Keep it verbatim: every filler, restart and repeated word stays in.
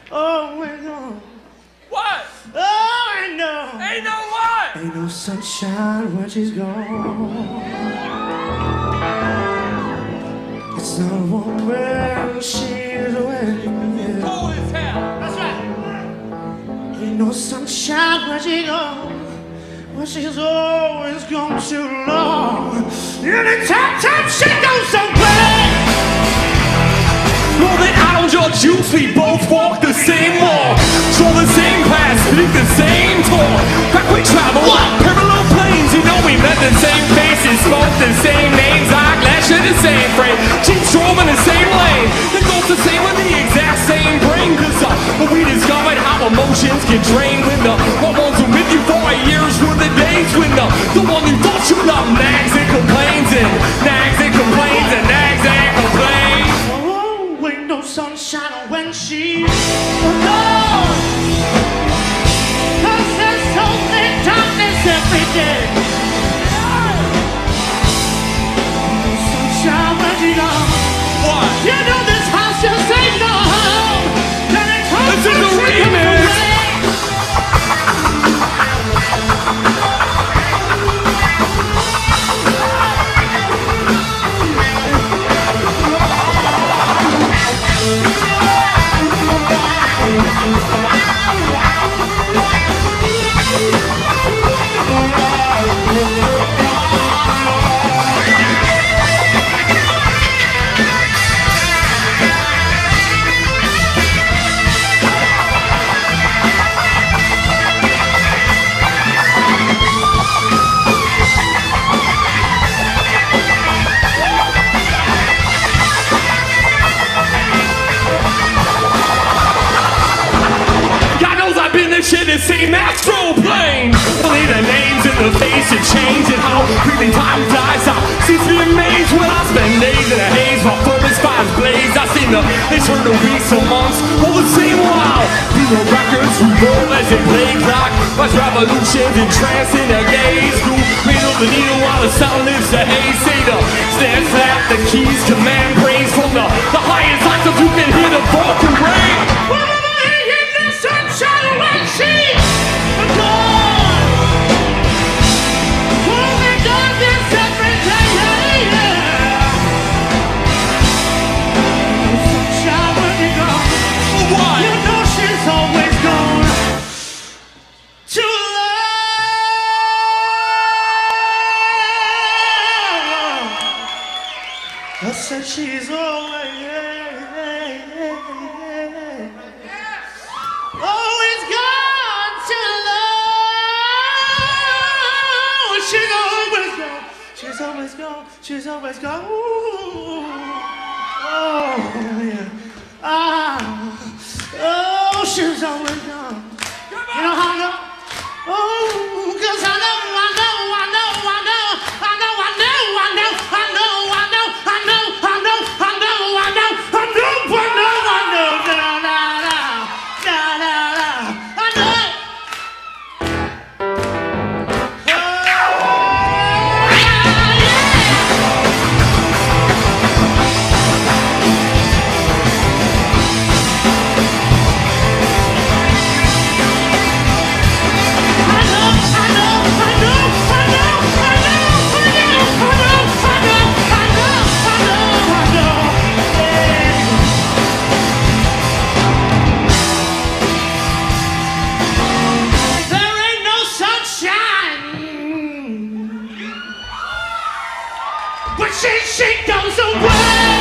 Oh, ain't no. What? Oh, ain't no. Ain't no what? Ain't no sunshine when she's gone. It's not warm when she's away. Cold as hell. That's right. Ain't no sunshine when she's gone. When she's always gone too long. Anytime time she goes away. Well, then I don't judge you, we both walk the same walk, draw the same path, speak the same talk. Back we travel, parallel planes, you know we met the same faces, spoke the same names, eyeglass share the same frame, keep strolling the same lane, the goals the same with the exact same brain. Cause uh, we discovered how emotions get drained when the one ones are with you for a year's worth of days, when the, the one you thought you loved nags and complains and nags and complains and nags and complains. No sunshine when she's alone. Cause there's only darkness every day. No sunshine when she's gone. What? You know this house just ain't no home. This is a remix. Shit, the same astral plane. Only the names in the face have changed, and how quickly time flies. I seems to be amazed when I spend days in a haze. My furnace fires blaze. I seem to they turn to weeks or months all the same while. Through the records we roll as they play clock. Watch revolutions and trance in a gaze. Through cradle the needle while the sound lifts the haze. Say the stand flat, the keys command praise from the the highest heights of you can hear the vocal rain. I said she's always, always gone too long. She's always gone. She's always gone. She's always gone. Ooh. Oh yeah. Ah. Oh, she's always gone. You know how I know? Oh, 'cause I know, I know, I know, I know, I know, I know, I know, I know. But she, she goes away.